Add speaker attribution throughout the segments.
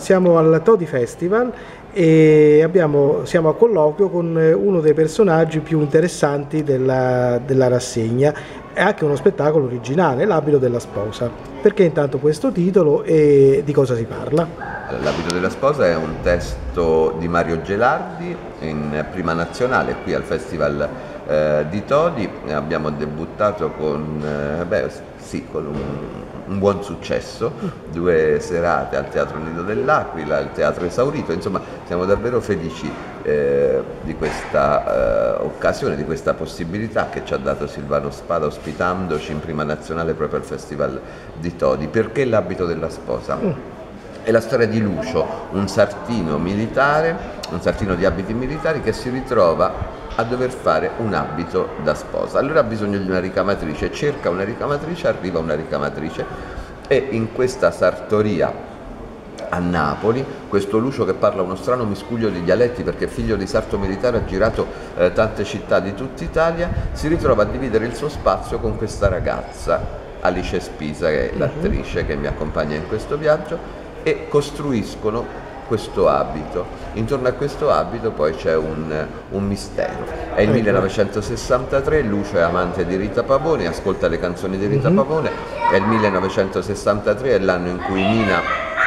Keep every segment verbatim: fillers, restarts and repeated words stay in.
Speaker 1: siamo al Todi Festival e abbiamo, siamo a colloquio con uno dei personaggi più interessanti della, della rassegna. È anche uno spettacolo originale, L'abito della sposa. Perché intanto questo titolo e di cosa si parla?
Speaker 2: L'abito della sposa è un testo di Mario Gelardi in prima nazionale qui al Festival eh, di Todi. Abbiamo debuttato con, eh, beh, sì, con un, un buon successo, due serate al Teatro Nido dell'Aquila, il teatro esaurito, insomma siamo davvero felici eh, di questa eh, occasione, di questa possibilità che ci ha dato Silvano Spada ospitandoci in prima nazionale proprio al Festival di Todi. Perché l'abito della sposa? Mm. È la storia di Lucio, un sartino militare, un sartino di abiti militari che si ritrova a dover fare un abito da sposa. Allora ha bisogno di una ricamatrice, cerca una ricamatrice, arriva una ricamatrice e in questa sartoria a Napoli, questo Lucio, che parla uno strano miscuglio di dialetti perché figlio di sarto militare, ha girato eh, tante città di tutta Italia, si ritrova a dividere il suo spazio con questa ragazza, Alice Spisa, che è l'attrice che mi accompagna in questo viaggio, e costruiscono questo abito. Intorno a questo abito poi c'è un, un mistero. È il millenovecentosessantatré, Lucio è amante di Rita Pavone, ascolta le canzoni di Rita Pavone, è il millenovecentosessantatré, è l'anno in cui Nina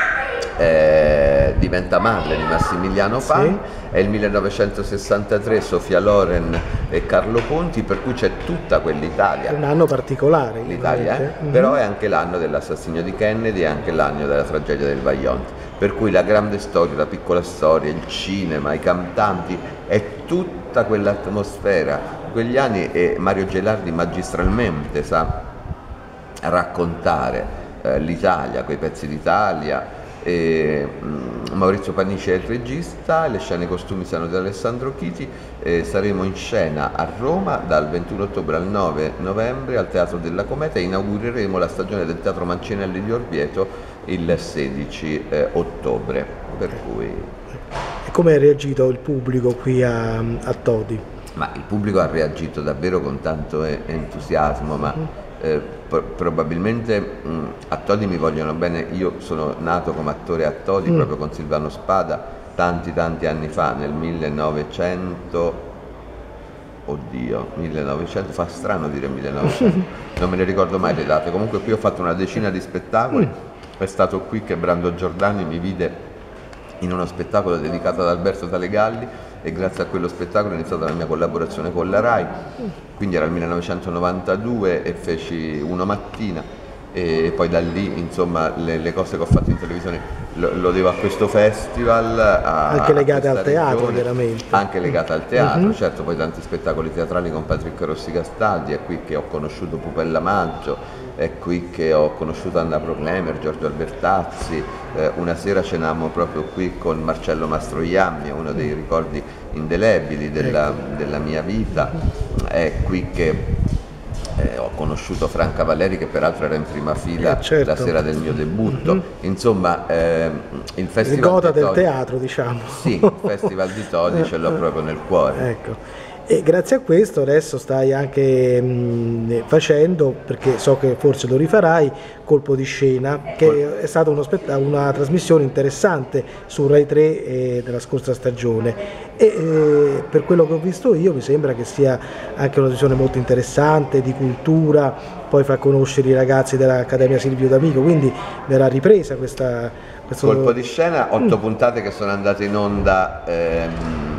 Speaker 2: eh, diventa madre di Massimiliano Pani, sì. È il millenovecentosessantatré, Sofia Loren e Carlo Conti, per cui c'è tutta quell'Italia.
Speaker 1: È un anno particolare.
Speaker 2: L'Italia, eh? mm-hmm. Però è anche l'anno dell'assassinio di Kennedy, è anche l'anno della tragedia del Vajont. Per cui la grande storia, la piccola storia, il cinema, i cantanti, è tutta quell'atmosfera, quegli anni, e Mario Gelardi magistralmente sa raccontare eh, l'Italia, quei pezzi d'Italia. E, um, Maurizio Panici è il regista, le scene e costumi sono di Alessandro Chiti, e saremo in scena a Roma dal ventuno ottobre al nove novembre al Teatro della Cometa e inaugureremo la stagione del Teatro Mancinelli di Orvieto il sedici eh, ottobre. Per cui...
Speaker 1: E come ha reagito il pubblico qui a, a Todi?
Speaker 2: Ma il pubblico ha reagito davvero con tanto entusiasmo, ma mm. eh, pro probabilmente mh, a Todi mi vogliono bene. Io sono nato come attore a Todi mm. proprio con Silvano Spada tanti tanti anni fa, nel millenovecento, oddio, millenovecento, fa strano dire millenovecento, non me ne ricordo mai le date. Comunque qui ho fatto una decina di spettacoli, mm. è stato qui che Brando Giordani mi vide in uno spettacolo dedicato ad Alberto Talegalli, e grazie a quello spettacolo è iniziata la mia collaborazione con la RAI, quindi era il millenovecentonovantadue e feci Uno Mattina, e poi da lì insomma le, le cose che ho fatto in televisione lo, lo devo a questo festival, a,
Speaker 1: anche legate al
Speaker 2: regione,
Speaker 1: teatro chiaramente,
Speaker 2: anche legate al teatro,
Speaker 1: mm-hmm.
Speaker 2: certo, poi tanti spettacoli teatrali con Patrick Rossi Castaldi, è qui che ho conosciuto Pupella Maggio, è qui che ho conosciuto Anna Proclemer, Giorgio Albertazzi, eh, una sera cenammo proprio qui con Marcello Mastroianni, uno dei ricordi indelebili della, della mia vita, è qui che eh, ho conosciuto Franca Valeri, che peraltro era in prima fila eh, certo. la sera del mio debutto, mm-hmm. insomma eh, il Festival
Speaker 1: il Gotha
Speaker 2: di Todi,
Speaker 1: del teatro, diciamo.
Speaker 2: Sì, il Festival di Todi ce l'ho proprio nel cuore.
Speaker 1: Ecco. E grazie a questo adesso stai anche mh, facendo, perché so che forse lo rifarai, Colpo di Scena, che è stata uno una trasmissione interessante su Rai tre eh, della scorsa stagione, e eh, per quello che ho visto io mi sembra che sia anche una trasmissione molto interessante, di cultura, poi fa conoscere i ragazzi dell'Accademia Silvio D'Amico, quindi verrà ripresa questa... Questo...
Speaker 2: Colpo di Scena, otto mm. puntate che sono andate in onda... Ehm...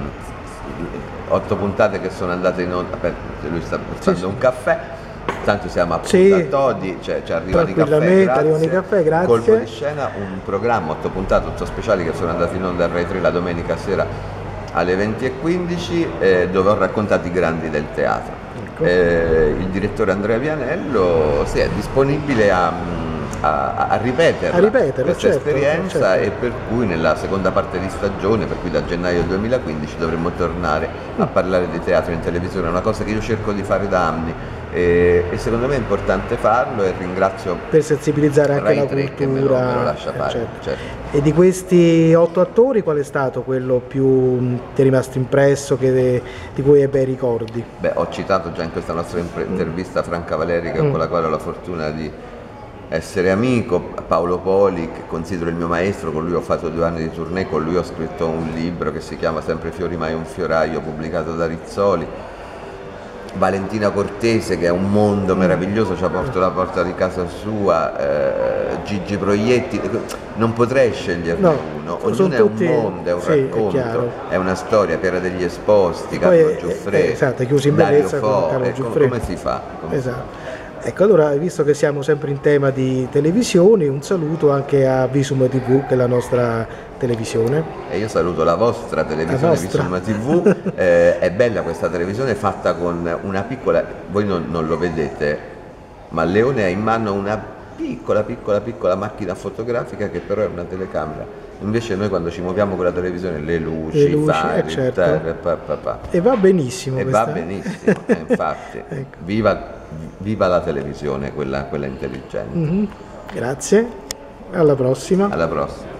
Speaker 2: otto puntate che sono andate in onda. Aspetta, lui sta portando sì, un caffè, tanto siamo appunto sì. a Todi, cioè, ci arrivano i caffè,
Speaker 1: arrivano i caffè, grazie.
Speaker 2: Colpo di Scena, un programma, otto puntate, otto speciali che sono andati in onda a Rai tre la domenica sera alle venti e quindici, eh, dove ho raccontato i grandi del teatro. Ecco. Eh, il direttore Andrea Vianello sì, è disponibile a A, a ripetere questa
Speaker 1: certo,
Speaker 2: esperienza,
Speaker 1: certo.
Speaker 2: e per cui nella seconda parte di stagione, per cui da gennaio duemilaquindici, dovremmo tornare a parlare di teatro in televisione, è una cosa che io cerco di fare da anni e, e secondo me è importante farlo, e ringrazio
Speaker 1: per sensibilizzare anche
Speaker 2: Rai
Speaker 1: la
Speaker 2: tre
Speaker 1: cultura,
Speaker 2: che me lo, me lo lascia fare.
Speaker 1: Certo.
Speaker 2: Certo.
Speaker 1: E di questi otto attori qual è stato quello più ti è rimasto impresso, che, di cui hai bei ricordi?
Speaker 2: Beh, ho citato già in questa nostra intervista Franca Valeri, che, mm. con la quale ho la fortuna di essere amico. Paolo Poli, che considero il mio maestro, con lui ho fatto due anni di tournée, con lui ho scritto un libro che si chiama Sempre fiori mai un fioraio, pubblicato da Rizzoli. Valentina Cortese, che è un mondo meraviglioso, ci ha portato la porta di casa sua, eh, Gigi Proietti, non potrei sceglierne
Speaker 1: no,
Speaker 2: uno, ognuno è
Speaker 1: tutti,
Speaker 2: un mondo, è un
Speaker 1: sì,
Speaker 2: racconto,
Speaker 1: è,
Speaker 2: è una storia, Piera degli Esposti,
Speaker 1: poi
Speaker 2: Carlo
Speaker 1: è,
Speaker 2: Giuffre,
Speaker 1: esatto, chiusi in
Speaker 2: Dario
Speaker 1: bellezza
Speaker 2: Fo,
Speaker 1: con Carlo
Speaker 2: eh,
Speaker 1: Giuffre.
Speaker 2: come si fa? Come
Speaker 1: esatto. Ecco, allora, visto che siamo sempre in tema di televisioni, un saluto anche a Visum tivù, che è la nostra televisione.
Speaker 2: E io saluto la vostra televisione, Visum tivù. Eh, è bella questa televisione, fatta con una piccola, voi non, non lo vedete, ma Leone ha in mano una piccola, piccola, piccola macchina fotografica che però è una telecamera. Invece noi quando ci muoviamo con la televisione, le luci, i fari,
Speaker 1: eh, certo.
Speaker 2: terra, pa, pa, pa.
Speaker 1: E va benissimo.
Speaker 2: E
Speaker 1: questa.
Speaker 2: va benissimo, eh, infatti. Ecco. Viva, viva la televisione, quella, quella intelligente.
Speaker 1: Mm-hmm. Grazie, alla prossima.
Speaker 2: Alla prossima.